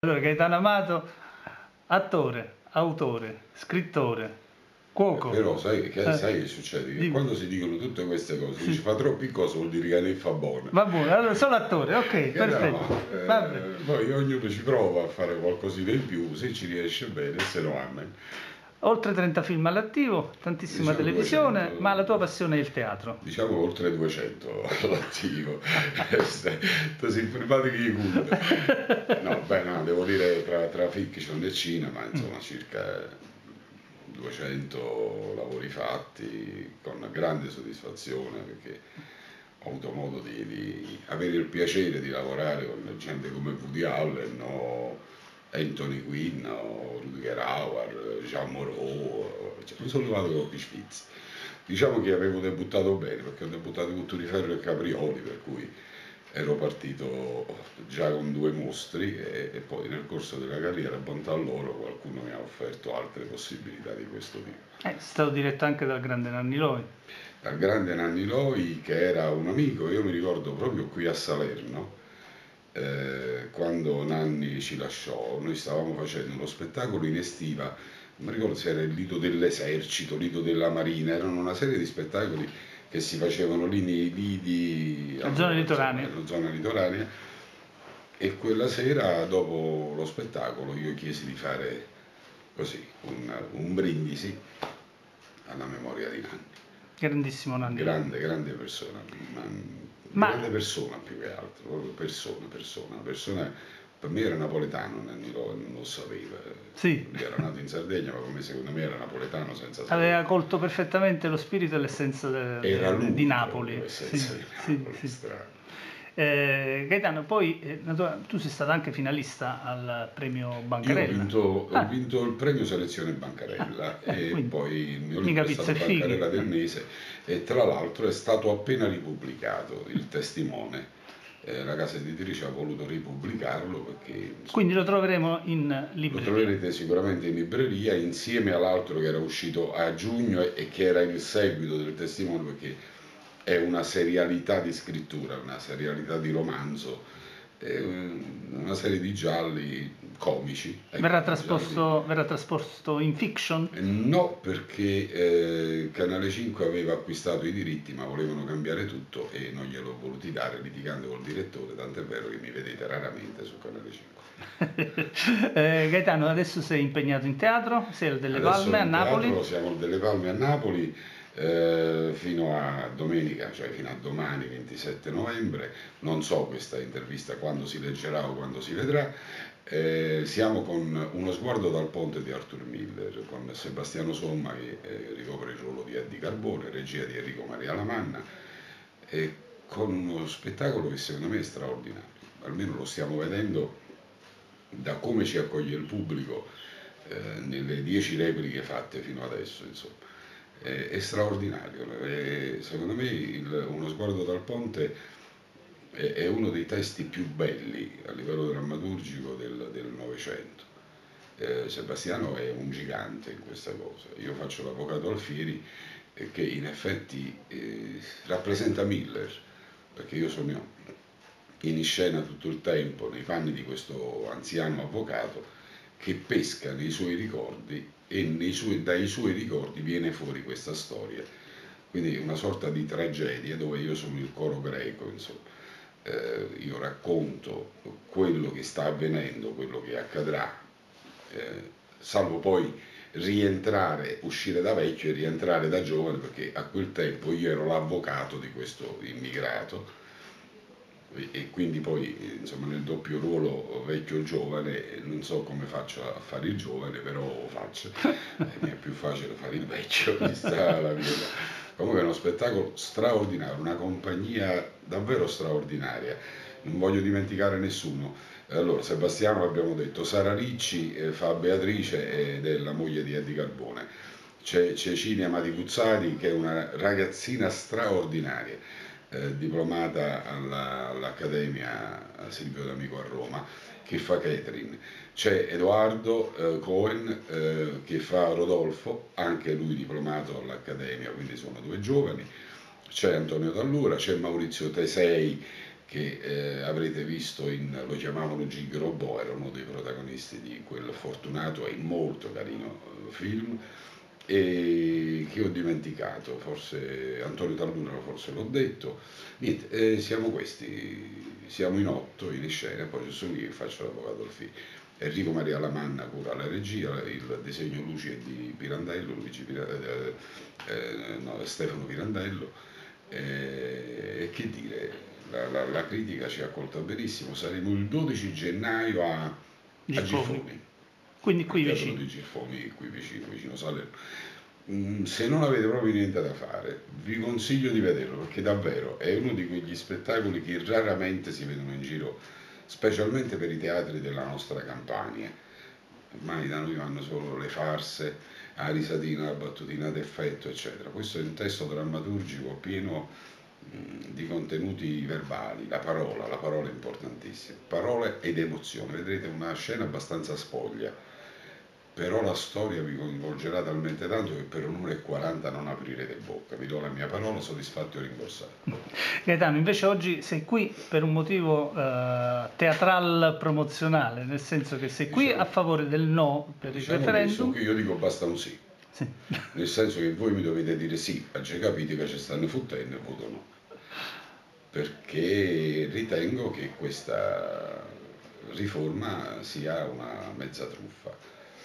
Allora, Gaetano Amato, attore, autore, scrittore, cuoco. Però sai che succede? Che quando si dicono tutte queste cose, dici fa troppi cose, vuol dire che ne fa buona. Va buono, allora solo attore, ok, perfetto. Poi ognuno ci prova a fare qualcosina in più, se ci riesce bene, se no amen. Oltre 30 film all'attivo, tantissima Diciamo televisione, 200, ma la tua passione è il teatro. Diciamo oltre 200 all'attivo. Tu sei privato che i conti. No, beh, no, devo dire tra fiction e cinema, insomma, circa 200 lavori fatti con grande soddisfazione, perché ho avuto modo di avere il piacere di lavorare con gente come Woody Allen, o Anthony Quinn, o Rutger Hauer, Jean Moreau, cioè, mi sono levato con gli Spitz. Diciamo che avevo debuttato bene, perché ho debuttato con Turiferro e Caprioli, per cui ero partito già con due mostri e poi nel corso della carriera, bontà loro, qualcuno mi ha offerto altre possibilità di questo tipo. È stato diretto anche dal grande Nanni Loi. Dal grande Nanni Loi, che era un amico, io mi ricordo proprio qui a Salerno, quando Nanni ci lasciò, noi stavamo facendo uno spettacolo in estiva, non mi ricordo se era il Lido dell'Esercito, Lido della Marina, erano una serie di spettacoli che si facevano lì nei lidi, La zona litoranea. nella zona litoranea, e quella sera dopo lo spettacolo io chiesi di fare così un brindisi alla memoria di Nanni. Grandissimo Nanni. Grande persona, grande persona più che altro, proprio persona, per me era napoletano, Nanni Loi non lo sapeva. Sì. Lui era nato in Sardegna, ma come secondo me era napoletano senza sapere. Aveva colto perfettamente lo spirito e l'essenza di Napoli. L'essenza di Napoli, strano. Gaetano, poi tu sei stato anche finalista al premio Bancarella. Io ho vinto il premio Selezione Bancarella e poi il mio libro è stato Bancarella del mese, e tra l'altro è stato appena ripubblicato il testimone. La casa editrice ha voluto ripubblicarlo perché... Quindi lo troveremo in libreria. Lo troverete sicuramente in libreria insieme all'altro che era uscito a giugno e che era il seguito del testimone, perché è una serialità di scrittura, una serialità di romanzo, una serie di gialli comici. Verrà trasposto in fiction? No, perché Canale 5 aveva acquistato i diritti, ma volevano cambiare tutto e non gliel'ho voluti dare, litigando col direttore, tant'è vero che mi vedete raramente su Canale 5. Gaetano, adesso sei impegnato in teatro, sei al Delle Palme a Napoli? Siamo al Delle Palme a Napoli. Fino a domenica, cioè fino a domani 27 novembre, non so questa intervista quando si leggerà o quando si vedrà. Siamo con Uno sguardo dal ponte di Arthur Miller, con Sebastiano Somma che ricopre il ruolo di Eddie Carbone, regia di Enrico Maria Lamanna, e con uno spettacolo che secondo me è straordinario, almeno lo stiamo vedendo da come ci accoglie il pubblico nelle 10 repliche fatte fino adesso, insomma. È straordinario, secondo me Uno sguardo dal ponte è uno dei testi più belli a livello drammaturgico del Novecento. Sebastiano è un gigante in questa cosa, io faccio l'avvocato Alfieri che in effetti rappresenta Miller, perché io sono in scena tutto il tempo nei panni di questo anziano avvocato che pesca nei suoi ricordi e dai suoi ricordi viene fuori questa storia, quindi una sorta di tragedia dove io sono il coro greco, insomma. Io racconto quello che sta avvenendo, quello che accadrà, salvo poi uscire da vecchio e rientrare da giovane, perché a quel tempo io ero l'avvocato di questo immigrato e quindi poi insomma nel doppio ruolo vecchio-giovane non so come faccio a fare il giovane, però lo faccio, mi è più facile fare il vecchio, vista la vita. Comunque è uno spettacolo straordinario, una compagnia davvero straordinaria, non voglio dimenticare nessuno. Allora, Sebastiano l'abbiamo detto, Sara Ricci fa Beatrice ed è la moglie di Eddie Carbone, c'è Cecilia Maticuzzati che è una ragazzina straordinaria, diplomata all'Accademia Silvio D'Amico a Roma, che fa Catherine. C'è Edoardo Cohen che fa Rodolfo, anche lui diplomato all'Accademia, quindi sono due giovani. C'è Antonio Dallura, c'è Maurizio Tesei che avrete visto Lo chiamavano Gigrobò, era uno dei protagonisti protagonisti di quel fortunato e molto carino film, e che ho dimenticato, forse Antonio Tallura, forse l'ho detto. Niente, siamo questi, siamo in 8 in scena, poi ci sono io che faccio l'avvocato al film. Enrico Maria Lamanna cura la regia, il disegno luci è di Pirandello, Stefano Pirandello, e che dire, la critica ci ha accolto benissimo. Saremo il 12 gennaio a Girfoni, Quindi al qui teatro vicino. di Girfoni, qui vicino Salerno. Se non avete proprio niente da fare, vi consiglio di vederlo, perché davvero è uno di quegli spettacoli che raramente si vedono in giro, specialmente per i teatri della nostra Campania. Ormai da noi vanno solo le farse, la risatina, la battutina d'effetto, eccetera. Questo è un testo drammaturgico pieno di contenuti verbali, la parola è importantissima, parole ed emozione. Vedrete una scena abbastanza spoglia, però la storia vi coinvolgerà talmente tanto che per 1 ora e 40 non aprirete bocca. Vi do la mia parola, soddisfatto e rimborsato. Gaetano, invece oggi sei qui per un motivo teatral promozionale, nel senso che sei qui a favore del no per il Diciamo referendum. che io dico basta un sì, Sì. nel senso che voi mi dovete dire sì, ha già capito che ci stanno fottendo e voto no, perché ritengo che questa riforma sia una mezza truffa.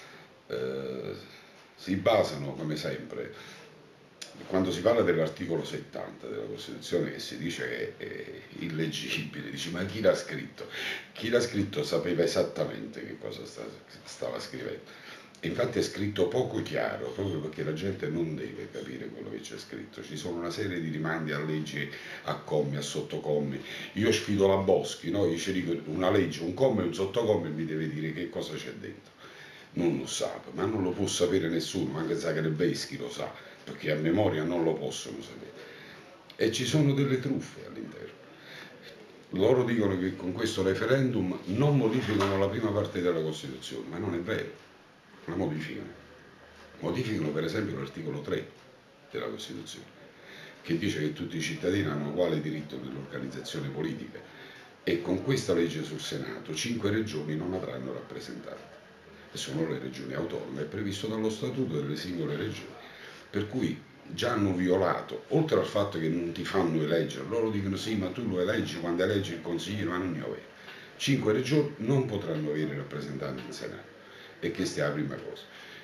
Eh, si basano, come sempre, quando si parla dell'articolo 70 della Costituzione, che si dice che è illeggibile, dici ma chi l'ha scritto? Chi l'ha scritto sapeva esattamente che cosa stava scrivendo. E infatti è scritto poco chiaro, proprio perché la gente non deve capire quello che c'è scritto. Ci sono una serie di rimandi a leggi, a commi, a sottocommi. Io sfido la Boschi, no? Io ci dico una legge, un comma e un sottocomma e mi deve dire che cosa c'è dentro. Non lo sa, ma non lo può sapere nessuno, anche Zagrebeschi lo sa, perché a memoria non lo possono sapere. E ci sono delle truffe all'interno. Loro dicono che con questo referendum non modificano la prima parte della Costituzione, ma non è vero, la modificano. Modificano per esempio l'articolo 3 della Costituzione, che dice che tutti i cittadini hanno uguale diritto nell'organizzazione politica, e con questa legge sul Senato 5 regioni non avranno rappresentanti, e sono le regioni autonome, è previsto dallo statuto delle singole regioni, per cui già hanno violato, oltre al fatto che non ti fanno eleggere, loro dicono sì, ma tu lo eleggi quando eleggi il consigliere, ma non ne avere. 5 regioni non potranno avere rappresentanti in Senato, e questa è la prima cosa.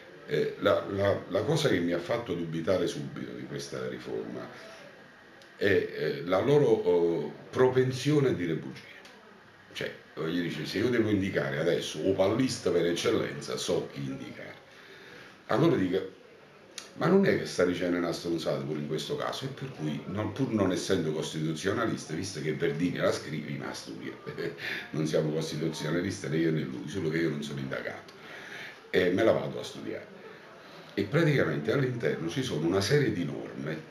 La cosa che mi ha fatto dubitare subito di questa riforma è la loro propensione a dire bugie. Cioè, gli dice, se io devo indicare adesso o pallista per eccellenza, so chi indicare. Allora dico, ma non è che sta dicendo una stronzata pure in questo caso, e per cui, pur non essendo costituzionalista, visto che Verdini la scrivi, ma studia, non siamo costituzionalisti né io né lui, solo che io non sono indagato, e me la vado a studiare. E praticamente all'interno ci sono una serie di norme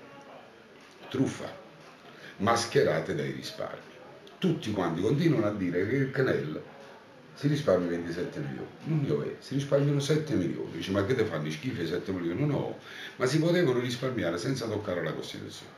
truffa, mascherate dai risparmi. Tutti quanti continuano a dire che il CNEL si risparmia 27 milioni, non io si risparmiano 7 milioni. Dice, ma che te fanno schifo i 7 milioni? No, ma si potevano risparmiare senza toccare la Costituzione.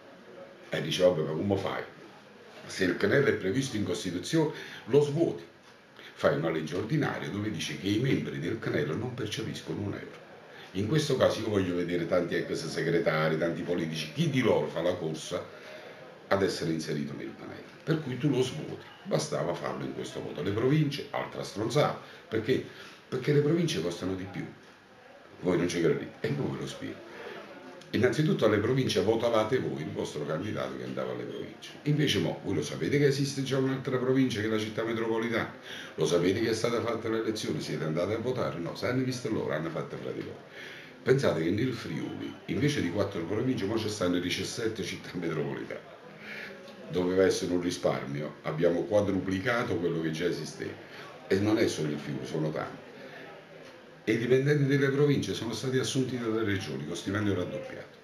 E dice, vabbè, ma come fai? Se il CNEL è previsto in Costituzione, lo svuoti. Fai una legge ordinaria dove dice che i membri del CNEL non percepiscono un euro. In questo caso io voglio vedere tanti ex segretari, tanti politici, chi di loro fa la corsa ad essere inserito nel CNEL. Per cui tu lo svuoti, bastava farlo in questo modo. Le province, altra stronzata, perché? Perché le province costano di più. Voi non ci credete, e non ve lo spiego. Innanzitutto alle province votavate voi il vostro candidato che andava alle province. Invece voi lo sapete che esiste già un'altra provincia che è la città metropolitana? Lo sapete che è stata fatta l'elezione? Siete andati a votare? No, se hanno visto loro, hanno fatto fra di loro. Pensate che nel Friuli, invece di 4 province, ora ci stanno 17 città metropolitane. Doveva essere un risparmio, abbiamo quadruplicato quello che già esisteva. E non è solo il Friuli, sono tanti. E i dipendenti delle province sono stati assunti dalle regioni con stipendio raddoppiato.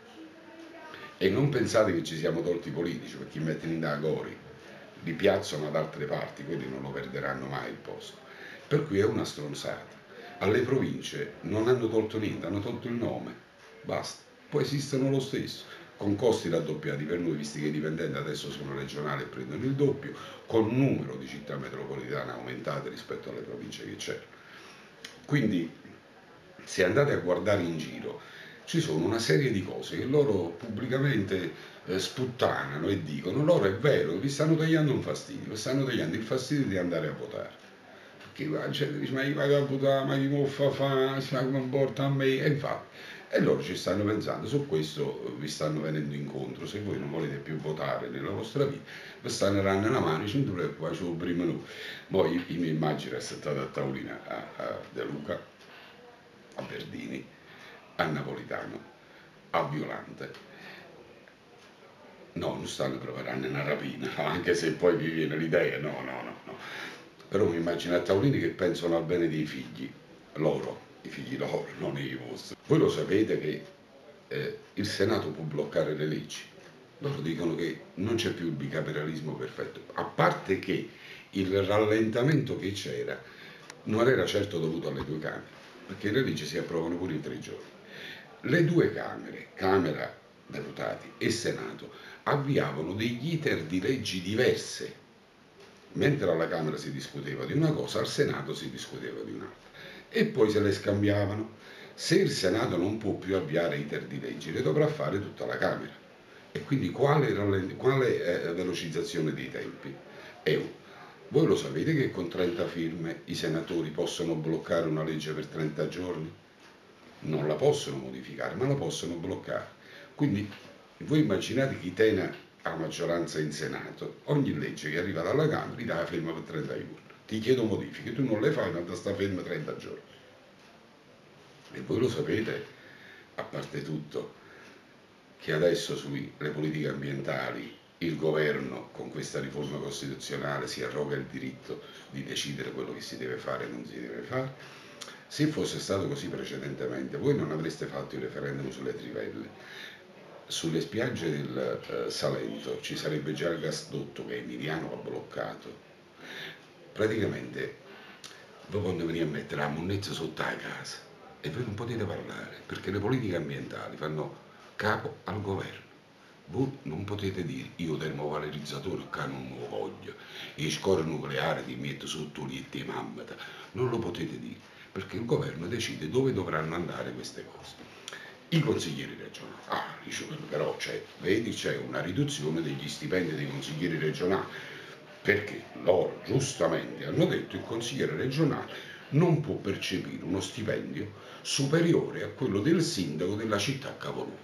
E non pensate che ci siamo tolti i politici, perché chi mettono in agori li piazzano ad altre parti, quelli non lo perderanno mai il posto. Per cui è una stronzata. Alle province non hanno tolto niente, hanno tolto il nome, basta. Poi esistono lo stesso, con costi raddoppiati per noi, visti che i dipendenti adesso sono regionali e prendono il doppio, con numero di città metropolitane aumentate rispetto alle province che c'erano. Quindi se andate a guardare in giro ci sono una serie di cose che loro pubblicamente sputtanano e dicono: loro è vero, vi stanno tagliando un fastidio, vi stanno tagliando il fastidio di andare a votare. Perché la gente dice: ma io vado a votare, ma chi mi fa fare, ma come porta a me? E infatti, e loro ci stanno pensando, su questo vi stanno venendo incontro. Se voi non volete più votare nella vostra vita, vi stanno dando una mano, ci non facevo prima noi. Poi io mi immagino essere stato a tavolina a De Luca, a Verdini, a Napolitano, a Violante. No, non stanno preparando una rapina, anche se poi vi viene l'idea, no. Però mi immagino a tavolini che pensano al bene dei figli, loro, i figli loro, non i vostri. Voi lo sapete che il Senato può bloccare le leggi. Loro dicono che non c'è più il bicameralismo perfetto, a parte che il rallentamento che c'era non era certo dovuto alle due Camere, perché le leggi si approvano pure in 3 giorni. Le due Camere, Camera Deputati e Senato, avviavano degli iter di leggi diverse. Mentre alla Camera si discuteva di una cosa, al Senato si discuteva di un'altra. E poi se le scambiavano. Se il Senato non può più avviare iter di leggi, le dovrà fare tutta la Camera. E quindi quale velocizzazione dei tempi? Voi lo sapete che con 30 firme i senatori possono bloccare una legge per 30 giorni? Non la possono modificare, ma la possono bloccare. Quindi voi immaginate chi tiene a maggioranza in Senato, ogni legge che arriva dalla Camera gli dà la firma per 30 giorni. Ti chiedo modifiche, tu non le fai, ma da sta ferma 30 giorni. E voi lo sapete, a parte tutto, che adesso sulle politiche ambientali il governo con questa riforma costituzionale si arroga il diritto di decidere quello che si deve fare e non si deve fare. Se fosse stato così precedentemente, voi non avreste fatto il referendum sulle trivelle. Sulle spiagge del Salento ci sarebbe già il gasdotto che Emiliano ha bloccato. Praticamente voi quando venite a mettere la monnezza sotto la casa e voi non potete parlare perché le politiche ambientali fanno capo al governo. Voi non potete dire io termovalorizzatore che non lo voglio, e scorie nucleare ti metto sotto lì e ti mammata. Non lo potete dire perché il governo decide dove dovranno andare queste cose. I consiglieri regionali, dice, però vedi c'è una riduzione degli stipendi dei consiglieri regionali, perché loro giustamente hanno detto che il consigliere regionale non può percepire uno stipendio superiore a quello del sindaco della città capoluogo.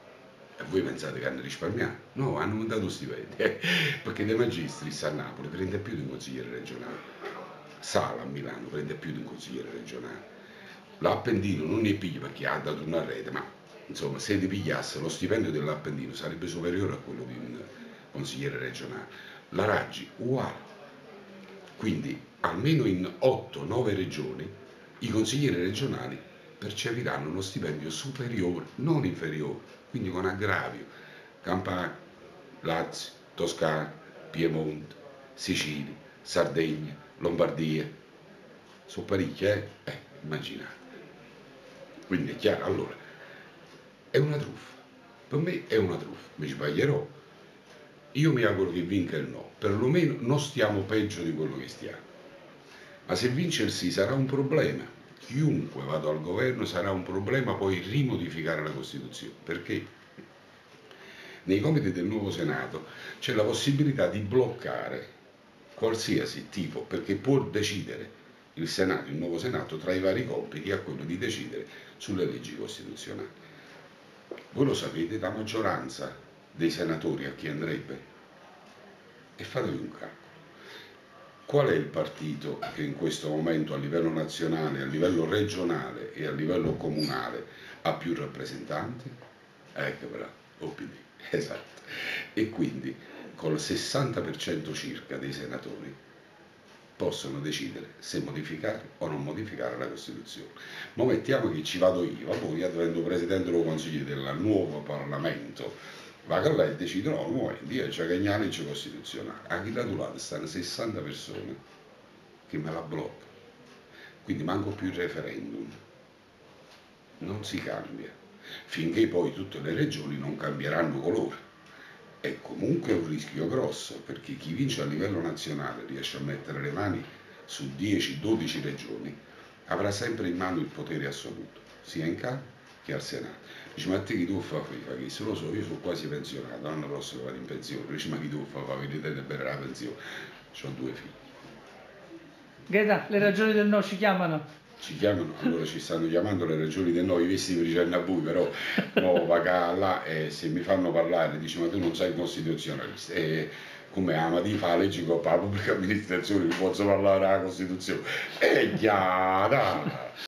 E voi pensate che hanno risparmiato? No, hanno aumentato stipendi, perché De Magistris a Napoli prende più di un consigliere regionale, Sala a Milano prende più di un consigliere regionale. L'Appendino non ne piglia perché ha dato una rete, ma insomma se ti pigliasse lo stipendio dell'Appendino sarebbe superiore a quello di un consigliere regionale. La Raggi uguale. Quindi almeno in 8-9 regioni i consiglieri regionali percepiranno uno stipendio superiore, non inferiore, quindi con aggravio. Campania, Lazio, Toscana, Piemonte, Sicilia, Sardegna, Lombardia. Sono parecchie, immaginate. Quindi è chiaro, allora, è una truffa. Per me è una truffa, mi sbaglierò. Io mi auguro che vinca il no, perlomeno non stiamo peggio di quello che stiamo. Ma se vince il sì sarà un problema. Chiunque vada al governo sarà un problema poi rimodificare la Costituzione, perché nei compiti del nuovo Senato c'è la possibilità di bloccare qualsiasi tipo, perché può decidere il Senato, il nuovo Senato, tra i vari compiti ha quello di decidere sulle leggi costituzionali. Voi lo sapete, la maggioranza dei senatori a chi andrebbe? E fatevi un calcolo. Qual è il partito che in questo momento a livello nazionale, a livello regionale e a livello comunale ha più rappresentanti? Ecco, bravo, OPD, esatto. E quindi con il 60% circa dei senatori possono decidere se modificare o non modificare la Costituzione. Ma mettiamo che ci vado io, poi io divento Presidente del Consiglio del nuovo Parlamento, va a lei e decide no, nuovamente, c'è che la legge costituzionale. A chi lato lato stanno 60 persone che me la bloccano. Quindi manco più il referendum. Non si cambia. Finché poi tutte le regioni non cambieranno colore. È comunque un rischio grosso, perché chi vince a livello nazionale riesce a mettere le mani su 10-12 regioni avrà sempre in mano il potere assoluto, sia in Camera che al Senato. Dice, ma te chi tu fa qui? Fa chi? Se lo so, io sono quasi pensionato, l'anno prossimo vado in pensione. Dice, ma chi tu fa? Vedete bene la pensione. Ho 2 figli. Gaeta, le ragioni del no ci chiamano? Ci chiamano, allora ci stanno chiamando le ragioni del no, i visti per i Cernabui, però no, va là e se mi fanno parlare, dice, ma tu non sei costituzionalista. E come Amati fa la legge con la pubblica amministrazione, non posso parlare della Costituzione. E chiara!